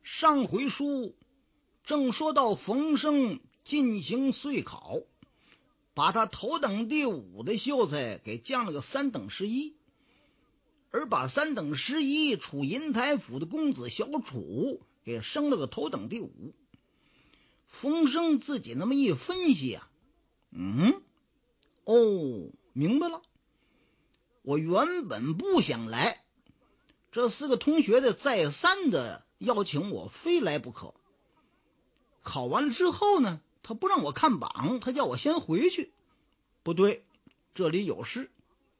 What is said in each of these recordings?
上回书正说到冯生进行岁考，把他头等第5的秀才给降了个3等11，而把3等11处银台府的公子小楚给升了个头等第5。冯生自己那么一分析啊，明白了，我原本不想来，这4个同学的再三的邀请我非来不可。考完了之后呢，他不让我看榜，他叫我先回去。不对，这里有事。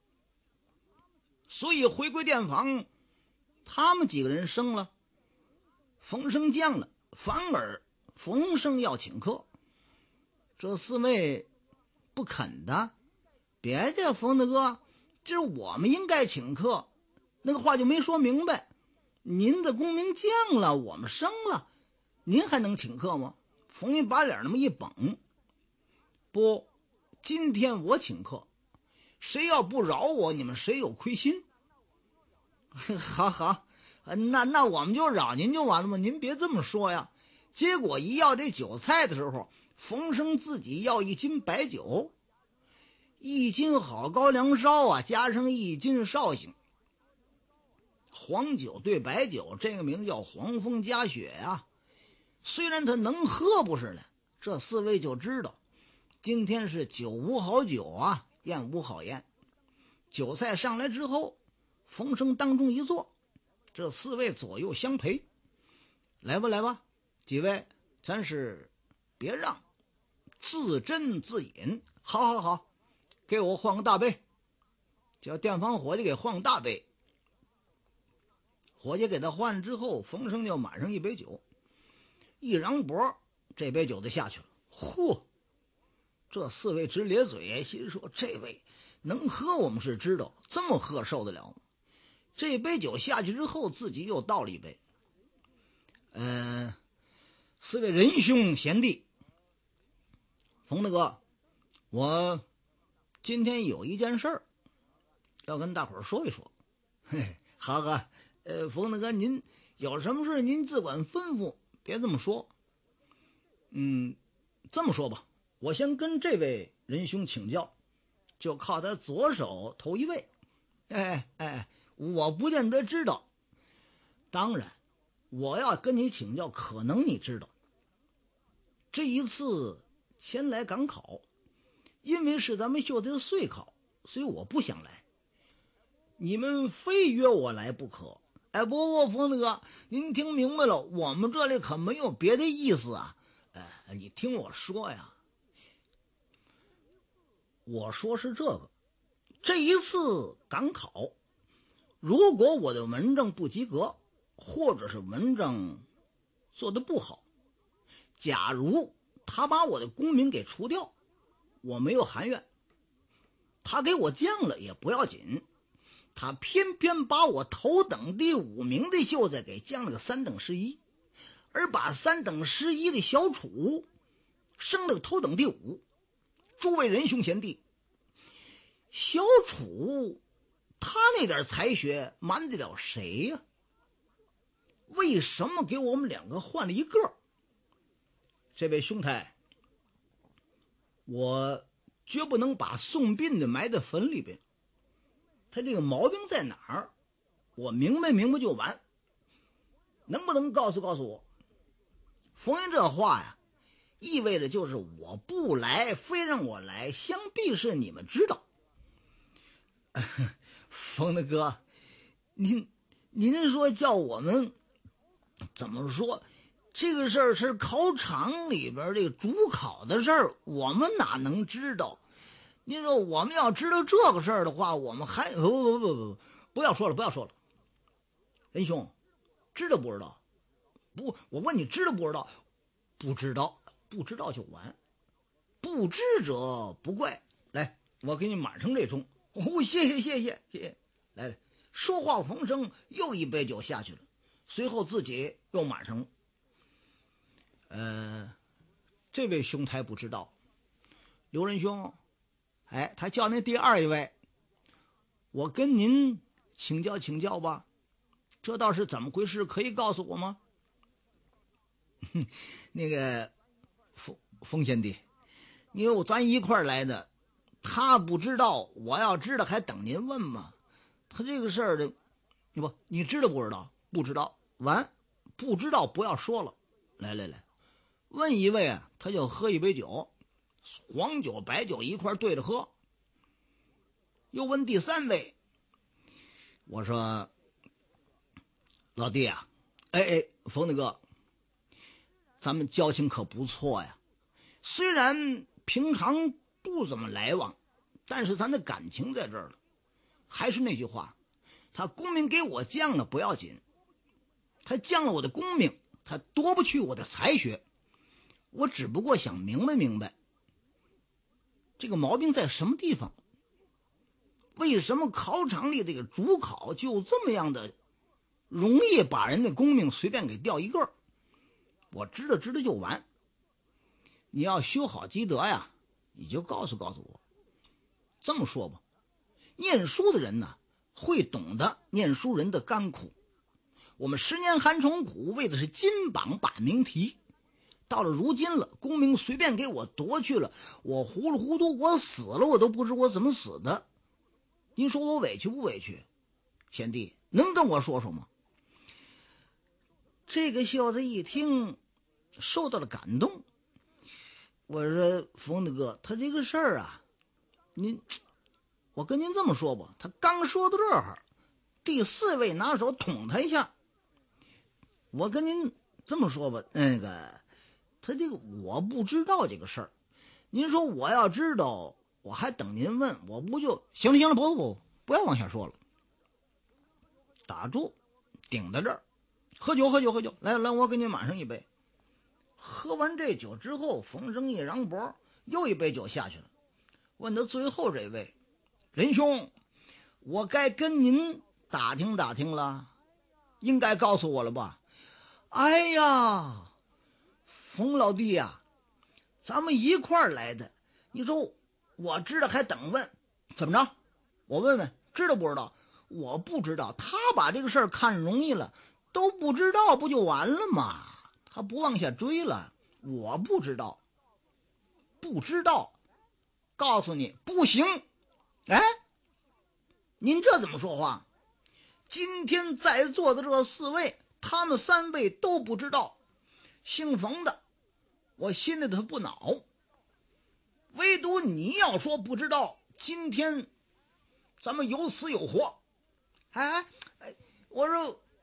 所以回归殿房，他们几个人升了，冯生降了，反而冯生要请客。这4位不肯的，别介冯大哥，今儿我们应该请客，那个话就没说明白。您的功名降了，我们升了，您还能请客吗？冯一把脸那么一绷，不，今天我请客，谁要不饶我，你们谁有亏心？好，那我们就饶您就完了吗？您别这么说呀。结果一要这酒菜的时候，冯生自己要1斤白酒，1斤好高粱烧啊，加上1斤绍兴。黄酒兑白酒，这个名叫黄风加雪啊。虽然他能喝不是的，这4位就知道今天是酒无好酒啊，宴无好宴。酒菜上来之后，冯生当中一坐，这4位左右相陪。来吧，几位，咱是别让，自斟自饮。好，给我换个大杯，叫店房伙计给换个大杯。伙计给他换之后，冯生就满上1杯酒，一嚷脖，这杯酒就下去了。这4位直咧嘴，心说这位能喝我们是知道，这么喝受得了吗？这杯酒下去之后，自己又倒了1杯。4位仁兄贤弟，冯大哥，我今天有一件事儿要跟大伙儿说一说。好啊，冯大哥，您有什么事您自管吩咐，别这么说。这么说吧，我先跟这位仁兄请教，就靠他左手头一位。我不见得知道，当然我要跟你请教，可能你知道。这一次前来赶考，因为是咱们秀才的岁考，所以我不想来，你们非约我来不可。不，冯大哥，您听明白了，我们这里可没有别的意思啊。你听我说呀，我说是这一次赶考，如果我的文章不及格，或者是文章做得不好，假如他把我的功名给除掉，我没有含怨，他给我降了也不要紧，他偏偏把我头等第5名的秀才给降了个3等11，而把3等11的小楚升了个头等第5。诸位仁兄贤弟，小楚他那点才学瞒得了谁呀？为什么给我们2个换了一个？这位兄台，我绝不能把宋斌的埋在坟里边，他这个毛病在哪儿？我明白就完。能不能告诉我？冯云这话呀，意味着就是我不来，非让我来，想必是你们知道。冯大哥，您说叫我们怎么说？这个事儿是考场里边这个主考的事儿，我们哪能知道？您说我们要知道这个事儿的话，我们还不要说了。仁兄，知道不知道？不，我问你知道不知道？不知道就完，不知者不怪。来，我给你满上这盅。谢谢。来，说话冯生又1杯酒下去了，随后自己又满上了。这位兄台不知道，刘仁兄，他叫那第2位，我跟您请教吧，这倒是怎么回事？可以告诉我吗？ 那个冯贤弟，因为咱一块儿来的，他不知道，我要知道还等您问吗？他这个事儿的，你知道不知道？不知道，完，不知道不要说了。来，问一位啊，他就喝一杯酒，黄酒白酒一块对着喝。又问第三位，我说老弟啊，冯大哥，咱们交情可不错呀，虽然平常不怎么来往，但是咱的感情在这儿了。还是那句话，他功名给我降了不要紧，他降了我的功名，他夺不去我的才学。我只不过想明白这个毛病在什么地方，为什么考场里这个主考就这么样的容易把人的功名随便给掉一个？我知道就完。你要修好积德呀，你就告诉我。这么说吧，念书的人呢，会懂得念书人的甘苦。我们10年寒窗苦，为的是金榜把名题。到了如今了，功名随便给我夺去了，我糊里糊涂，我死了，我都不知我怎么死的。您说我委屈不委屈？贤弟，能跟我说说吗？这个小子一听，受到了感动。我说冯大哥，他这个事儿啊，我跟您这么说吧，他刚说到这儿，第4位拿手捅他一下。我跟您这么说吧，他这个我不知道这个事儿，您说我要知道，我还等您问，我不就行了，不要往下说了。打住，顶在这儿，喝酒，来，我给您满上一杯。喝完这酒之后，冯生一扬脖，又一杯酒下去了。问到最后这位仁兄，我该跟您打听打听了，应该告诉我了吧？哎呀，冯老弟呀，咱们一块儿来的，你说我知道还等问，怎么着？我问问，知道不知道？我不知道，他把这个事儿看容易了，都不知道不就完了吗？他不往下追了。我不知道，告诉你不行。您这怎么说话？今天在座的这4位，他们3位都不知道。姓冯的，我心里头不恼，唯独你要说不知道，今天咱们有死有活。我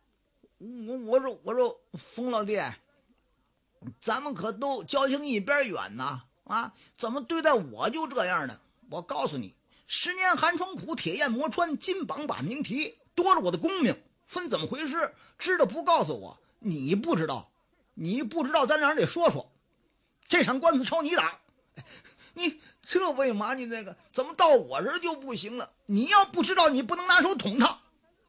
说冯老弟，咱们可都交情一边远呐！怎么对待我就这样呢？我告诉你，10年寒窗苦，铁砚磨穿，金榜把名题，夺了我的功名，分怎么回事？知道不告诉我？你不知道，咱俩人得说说。这场官司朝你打，你这为嘛？你那个怎么到我这儿就不行了？你要不知道，你不能拿手捅他。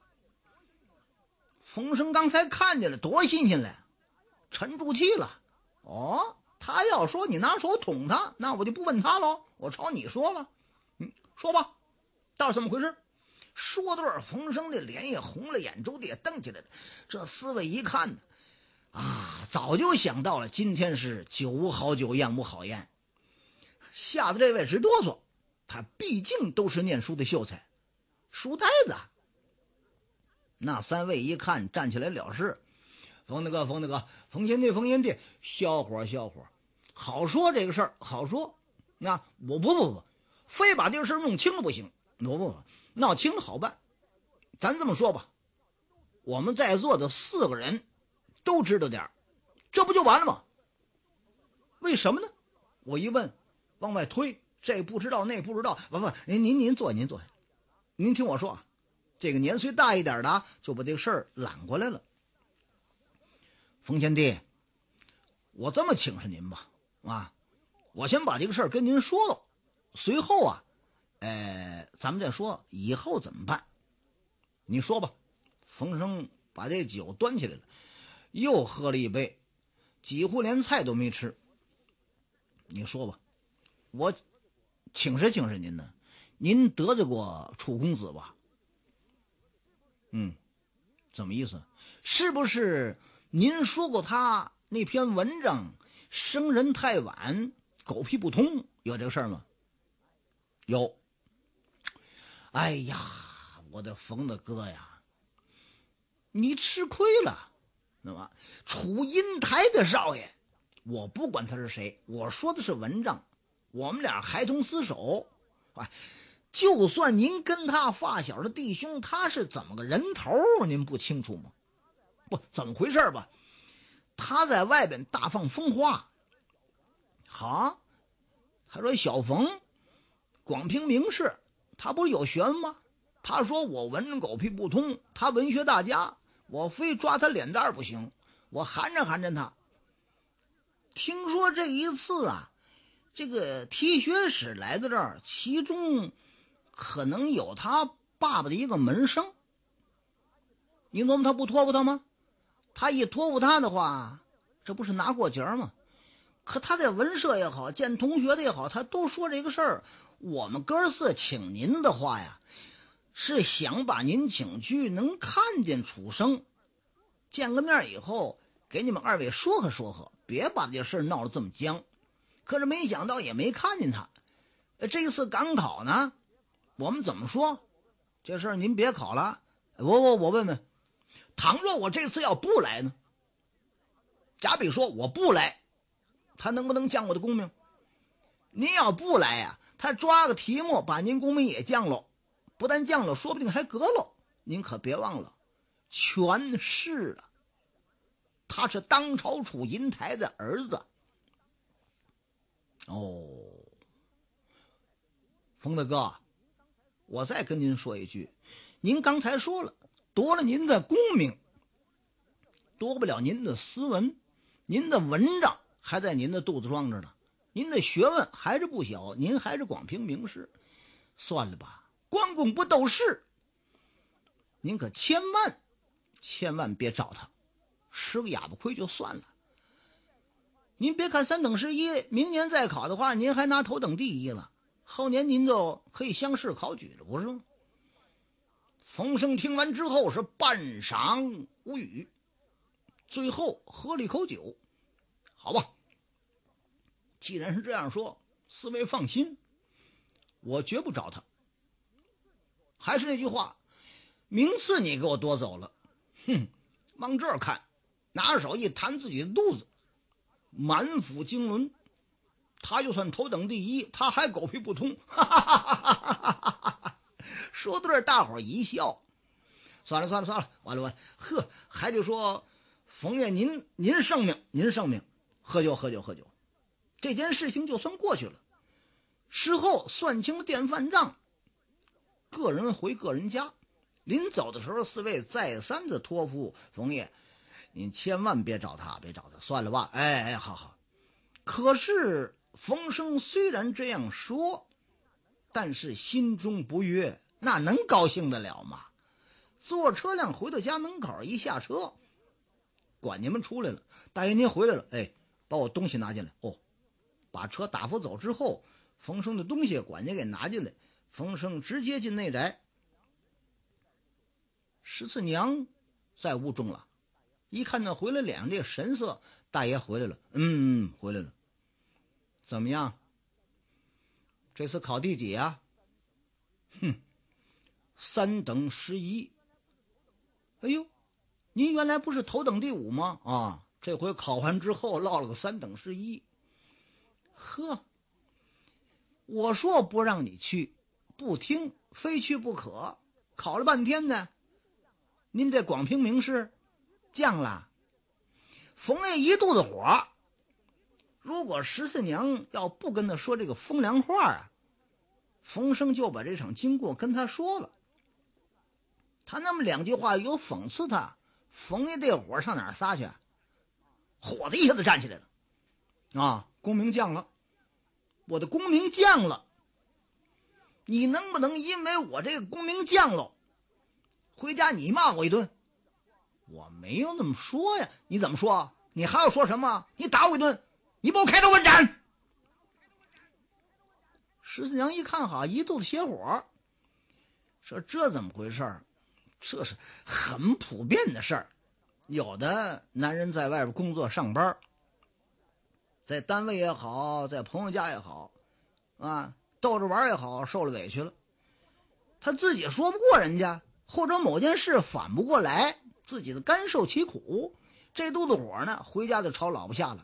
冯生刚才看见了，多新鲜了，沉住气了。他要说你拿手捅他，那我就不问他喽，我朝你说了。说吧，到底怎么回事？说到这儿，冯生的脸也红了，眼珠子也瞪起来了。这4位一看呢，早就想到了今天是酒无好酒，宴无好宴，吓得这位直哆嗦。他毕竟都是念书的秀才，书呆子。那3位一看，站起来了事。冯大哥，冯贤弟，小伙，好说这个事儿，好说。我不，非把这个事儿弄清了不行。不，闹清了好办。咱这么说吧，我们在座的4个人都知道点儿，这不就完了吗？为什么呢？我一问，往外推，这不知道那不知道。不，您坐，您听我说，这个年岁大一点的就把这个事儿揽过来了。冯贤弟，我这么请示您吧，我先把这个事儿跟您说了，随后咱们再说以后怎么办。你说吧。冯生把这酒端起来了，又喝了一杯，几乎连菜都没吃。你说吧，我请示您呢，您得罪过楚公子吧？怎么意思？是不是您说过他那篇文章生人太晚，狗屁不通，有这个事儿吗？有。哎呀，我的冯大哥呀，你吃亏了。那么楚银台的少爷，我不管他是谁，我说的是文章，我们俩孩童厮守。哎，就算您跟他发小的弟兄，他是怎么个人头，您不清楚吗？不，怎么回事吧？他在外边大放风话。好，他说小冯广平名士，他不是有学问吗？他说我文人狗屁不通，他文学大家，我非抓他脸蛋不行，我含着含着他。听说这一次啊，这个提学使来到这儿，其中可能有他爸爸的一个门生。你琢磨他不托付他吗？他一托付他的话，这不是拿过节吗？可他在文社也好，见同学的也好，他都说这个事儿。我们哥四请您的话呀，是想把您请去，能看见楚生，见个面以后，给你们二位说和说和，别把这事闹得这么僵。可是没想到也没看见他。这一次赶考呢，我们怎么说？这事儿您别考了。我问问，倘若我这次要不来呢？假比说我不来，他能不能降我的功名？您要不来呀，他抓个题目把您功名也降了，不但降了，说不定还革了。您可别忘了，全是啊，他是当朝楚银台的儿子。哦，冯大哥，我再跟您说一句，您刚才说了，夺了您的功名，夺不了您的斯文，您的文章还在您的肚子装着呢，您的学问还是不小，您还是广平名士。算了吧，关公不斗士，您可千万别找他，吃个哑巴亏就算了。您别看三等十一，明年再考的话，您还拿头等第一了，后年您就可以乡试考举了，不是吗？冯生听完之后是半晌无语，最后喝了一口酒。好吧，既然是这样说，四位放心，我绝不找他。还是那句话，名次你给我夺走了，往这儿看，拿手一弹自己的肚子，满腹经纶，他就算头等第一，他还狗屁不通。说到这儿，大伙儿一笑。算了，完了，呵，还得说冯爷您圣命，喝酒，这件事情就算过去了。事后算清了电饭账，个人回个人家。临走的时候，四位再三的托付冯爷，您千万别找他，算了吧。哎，好。可是冯生虽然这样说，但是心中不悦，那能高兴得了吗？坐车辆回到家门口，一下车，管家们出来了，大爷您回来了，哎，把我东西拿进来。哦，把车打发走之后，冯生的东西管家给拿进来，冯生直接进内宅。十四娘在屋中了，一看他回来，脸上这个神色，大爷回来了。回来了。怎么样？这次考第几啊？3等11。哎呦，您原来不是头等第5吗？啊，这回考完之后落了个3等11。呵，我说不让你去，不听，非去不可。考了半天呢，您这广平名士降了。冯爷一肚子火，如果十四娘要不跟他说这个风凉话啊，冯生就把这场经过跟他说了。他那么2句话有讽刺他，冯爷这火上哪儿撒去？火的一下子站起来了。啊，功名降了，我的功名降了，你能不能因为我这个功名降了，回家你骂我一顿？我没有那么说呀。你怎么说？你还要说什么？你打我一顿，你把我开刀问斩。十四娘一看好，一肚子邪火，说这怎么回事？这是很普遍的事儿。 有的男人在外边工作上班，在单位也好，在朋友家也好，啊，逗着玩也好，受了委屈了，他自己说不过人家，或者某件事反不过来，自己的甘受其苦，这肚子火呢，回家就朝老婆下了。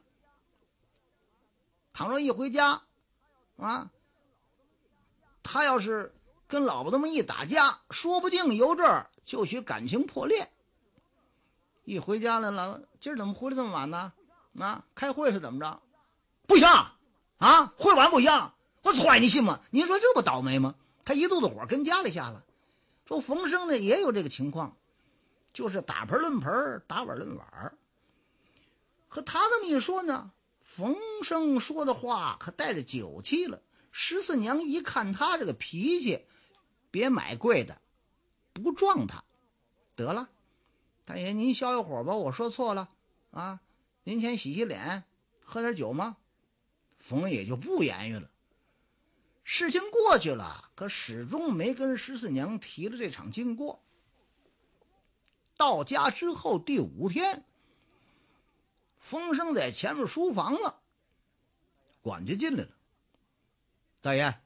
倘若一回家，啊，他要是跟老婆这么一打架，说不定由这儿就许感情破裂。一回家来了，今儿怎么回来这么晚呢？啊，开会是怎么着？不行啊，会晚不行，我踹你信吗？您说这不倒霉吗？他一肚子火跟家里下了。说冯生呢也有这个情况，就是打盆论盆，打碗论碗。可他这么一说呢，冯生说的话可带着酒气了。14娘一看他这个脾气，别买贵的，不撞他。得了，大爷您消一会儿吧，我说错了啊，您先洗洗脸，喝点酒吗？冯也就不言语了。事情过去了，可始终没跟14娘提了这场经过。到家之后第5天，冯生在前面书房了，管家进来了。大爷，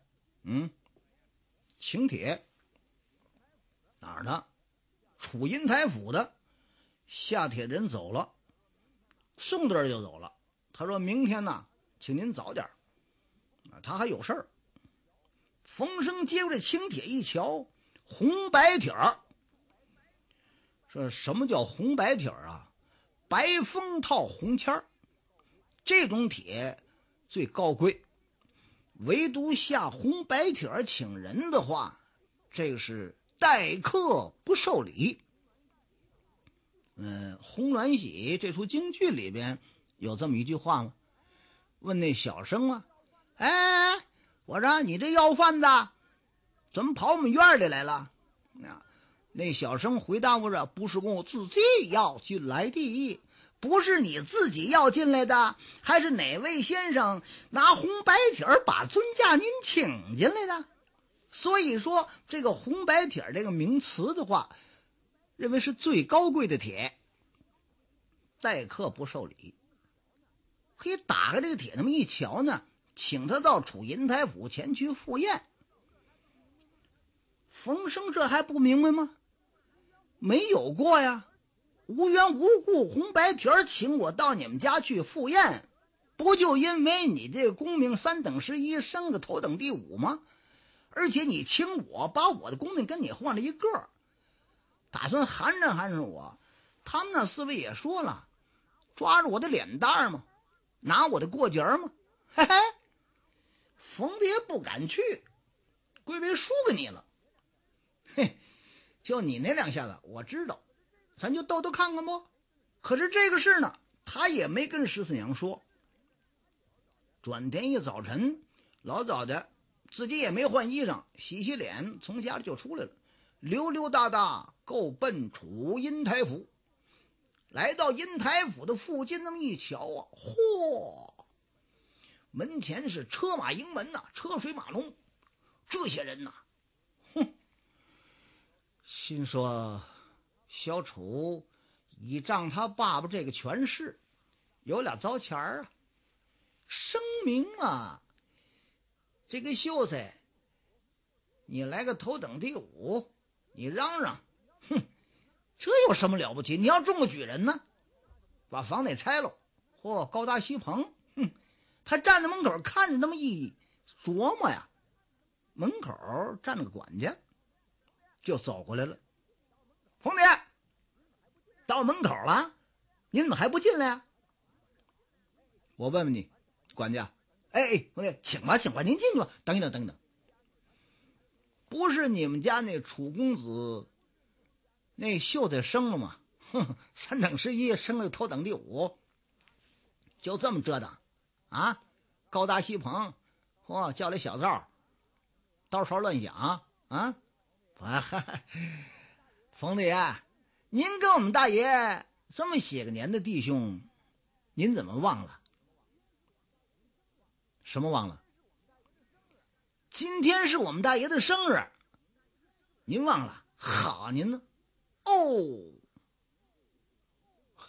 请帖。哪儿的？楚银台府的。下帖人走了，送的人就走了。他说明天呢，请您早点，他还有事儿。冯生接过这请帖一瞧，红白帖儿。说什么叫红白帖儿啊？白封套红签儿，这种帖最高贵，唯独下红白帖儿请人的话，这个是待客不受礼。红鸾喜这出京剧里边有这么一句话吗？问那小生啊，哎，我说你这要饭的怎么跑我们院里来了？那小生回答我说，不是我自己要进来的。不是你自己要进来的，还是哪位先生拿红白帖把尊驾您请进来的？所以说这个红白帖这个名词的话，认为是最高贵的帖，待客不受礼。可以打开这个帖那么一瞧呢，请他到楚银台府前去赴宴。冯生这还不明白吗？没有过呀，无缘无故红白帖请我到你们家去赴宴，不就因为你这个功名3等11，升个头等第5吗？而且你请我，把我的功名跟你换了一个，打算寒碜寒碜我。他们那4位也说了，抓着我的脸蛋嘛，拿我的过节嘛。嘿嘿，冯爹不敢去，归为输给你了。嘿，就你那2下子我知道，咱就斗斗看看不？可是这个事呢，他也没跟14娘说。转天一早晨，老早的自己也没换衣裳，洗洗脸，从家里就出来了，溜溜达达够奔楚银台府。来到银台府的附近那么一瞧啊，嚯，门前是车马营门呐，车水马龙。这些人呐，心说小楚倚仗他爸爸这个权势，有俩糟钱儿啊。声明啊，这个秀才你来个头等第5，你嚷嚷，这有什么了不起？你要中个举人呢，把房得拆了。嚯，高大西棚，他站在门口看着那么一琢磨呀，门口站着个管家，就走过来了。冯爹，到门口了，您怎么还不进来呀？我问问你，管家。哎，冯爹，请吧，请吧，您进去吧。等一等，等一等。不是你们家那楚公子那秀才生了吗？3等11，升了头等第5，就这么折腾啊？高大西棚，叫来小灶，刀勺乱响啊！冯大爷，您跟我们大爷这么些个年的弟兄，您怎么忘了？什么忘了？今天是我们大爷的生日，您忘了？好您呢？哦，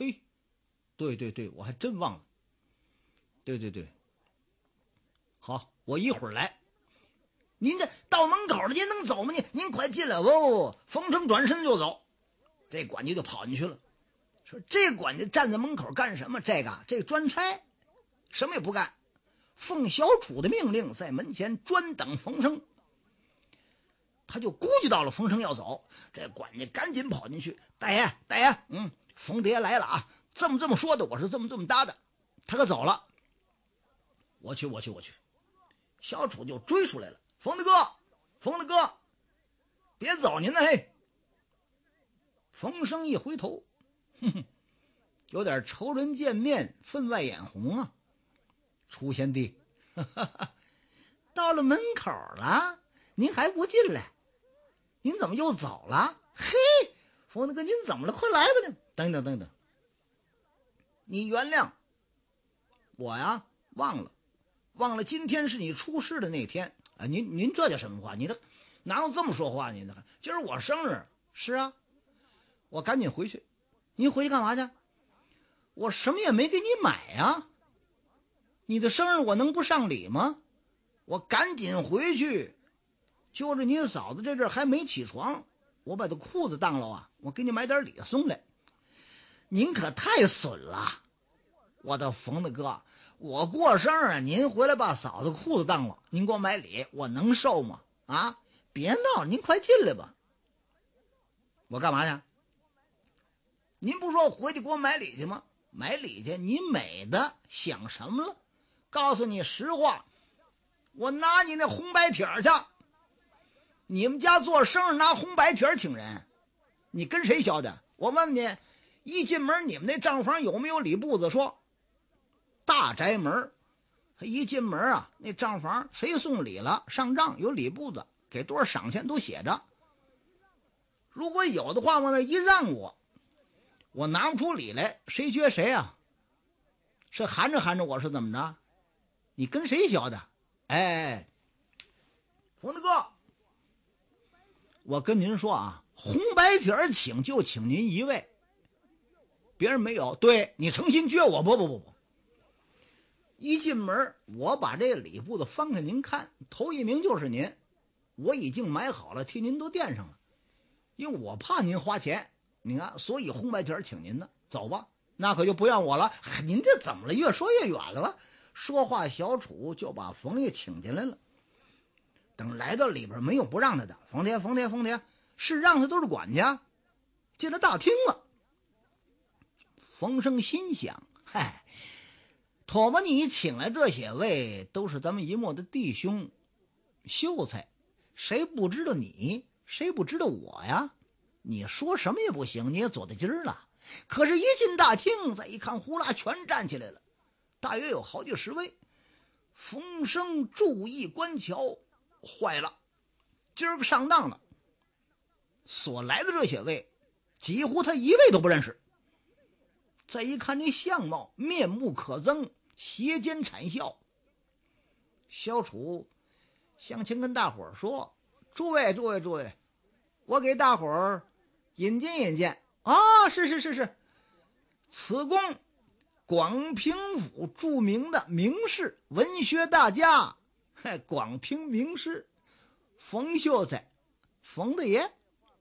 对对对，我还真忘了。对对对，好，我一会儿来。您这到门口了，您能走吗？您快进来！不，冯生转身就走，这管家就跑进去了。说这管家站在门口干什么？这个专差，什么也不干，奉小楚的命令，在门前专等冯生。他就估计到了冯生要走，这管家赶紧跑进去：“大爷，大爷，冯爹来了啊！这么说的，我是这么搭的。他可走了。我去。小楚就追出来了：“冯大哥，别走您呢！”嘿，冯生一回头，有点仇人见面，分外眼红啊。楚贤弟，到了门口了，您还不进来？您怎么又走了？嘿，冯大哥，您怎么了？快来吧！等等，你原谅我呀，忘了今天是你出事的那天啊！您这叫什么话？你哪有这么说话？你今儿我生日。是啊，我赶紧回去。您回去干嘛去？我什么也没给你买呀。你的生日我能不上礼吗？我赶紧回去。就着你嫂子这阵还没起床，我把她裤子当了啊，我给你买点礼送来。您可太损了，我的冯大哥，我过生日您回来把嫂子裤子当了，您给我买礼，我能受吗？啊，别闹，您快进来吧。我干嘛去？您不说我回去给我买礼去吗？买礼去，你美的想什么了？告诉你实话，我拿你那红白帖去。你们家做生日拿红白帖请人，你跟谁学的？我问你，一进门你们那账房有没有礼簿子说？大宅门一进门啊，那账房谁送礼了上账有礼簿子，给多少赏钱都写着。如果有的话往那一让我拿不出礼来，谁撅谁啊？是含着我是怎么着？你跟谁学的？哎，冯大哥，我跟您说啊，红白帖请就请您一位，别人没有。对，你诚心撅我？不，一进门我把这礼簿子翻开您看，头一名就是您，我已经买好了，替您都垫上了，因为我怕您花钱，你看，所以红白帖请您的。走吧，那可就不怨我了。您这怎么了？越说越远了吧？说话小楚就把冯爷请进来了。等来到里边，没有不让他的。冯爹，是让他都是管家。进了大厅了。冯生心想：嗨，妥吧，你请来这些位都是咱们一陌的弟兄秀才，谁不知道你？谁不知道我呀？你说什么也不行，你也走到今儿了。可是，一进大厅，再一看，呼啦全站起来了，大约有好几十位。冯生注意观瞧，坏了，今儿个上当了。所来的这些位，几乎他一位都不认识。再一看那相貌，面目可憎，斜肩谄笑。小楚向前跟大伙儿说：“诸位，我给大伙儿引荐啊！是，此公广平府著名的名士、文学大家，广平名士冯秀才，冯大爷。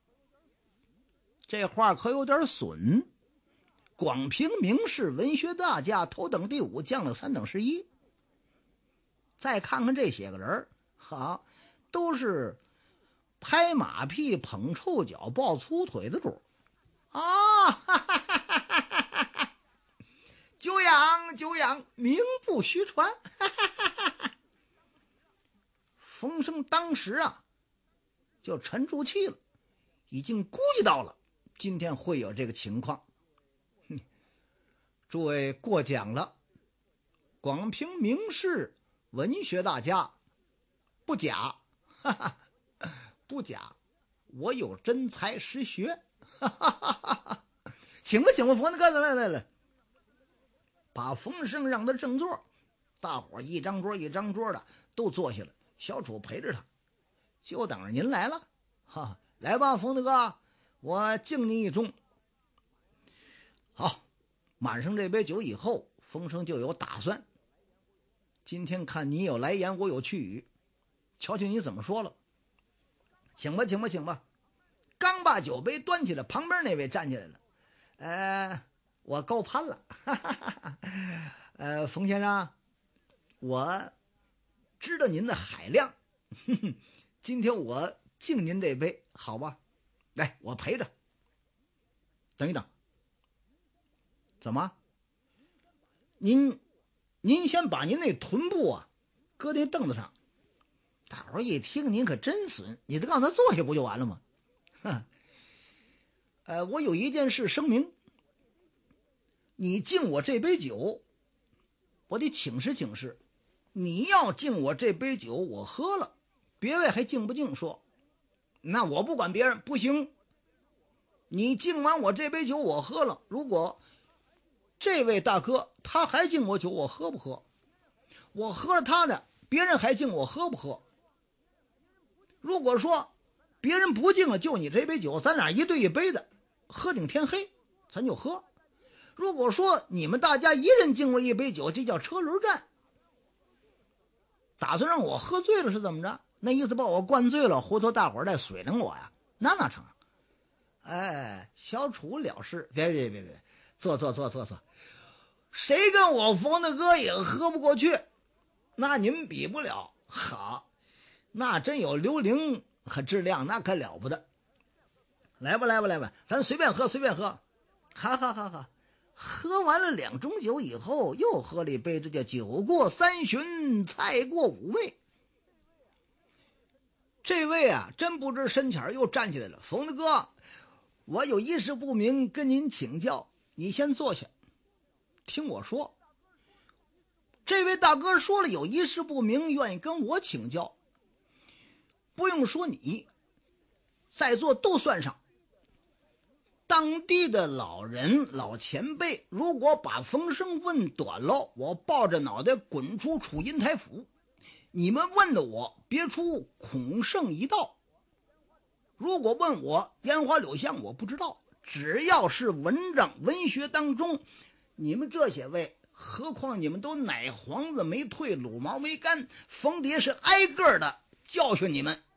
这话可有点损。广平名士、文学大家，头等第5，将领3等11。再看看这些个人，好，都是拍马屁、捧臭脚、抱粗腿的主啊！久仰，名不虚传。冯生当时啊，就沉住气了，已经估计到了今天会有这个情况。诸位过奖了，广平名士、文学大家，不假，不假，我有真才实学。请吧，冯大哥，来，把冯生让他正座，大伙一张桌的都坐下了，小楚陪着他，就等着您来了。来吧，冯大哥，我敬您一盅。好， 满上这杯酒以后，风声就有打算。今天看你有来言，我有去语，瞧瞧你怎么说了。请吧，请吧，请吧。刚把酒杯端起来，旁边那位站起来了。我高攀了。冯先生，我知道您的海量，今天我敬您这杯，好吧？来，我陪着。等一等，怎么？您先把您那臀部啊搁那凳子上。大伙儿一听，您可真损，你得让他坐下不就完了吗？我有一件事声明，你敬我这杯酒，我得请示请示。你要敬我这杯酒，我喝了，别位还敬不敬说，那我不管别人，不行。你敬完我这杯酒，我喝了，如果这位大哥他还敬我酒，我喝不喝？我喝了他的，别人还敬我，喝不喝？如果说别人不敬了，就你这杯酒，咱俩一对一杯的，喝顶天黑，咱就喝。如果说你们大家一人敬我一杯酒，这叫车轮战，打算让我喝醉了是怎么着？那意思把我灌醉了，回头大伙儿再水冷我呀，那哪成？小楚了事，别，坐，谁跟我冯大哥也喝不过去，那您比不了。好，那真有刘伶和质量，那可了不得。来吧，咱随便喝。好，喝完了2盅酒以后，又喝了一杯，这叫酒过3巡，菜过5味。这位啊，真不知深浅，又站起来了。冯大哥，我有一事不明，跟您请教。你先坐下，听我说。这位大哥说了有一事不明，愿意跟我请教。不用说你，在座都算上。当地的老人老前辈，如果把风声问短了，我抱着脑袋滚出楚银台府。你们问的我，别出孔圣一道。如果问我烟花柳巷，我不知道。只要是文章文学当中，你们这些位，何况你们都奶黄子没退，卤毛没干，冯蝶是挨个的教训你们。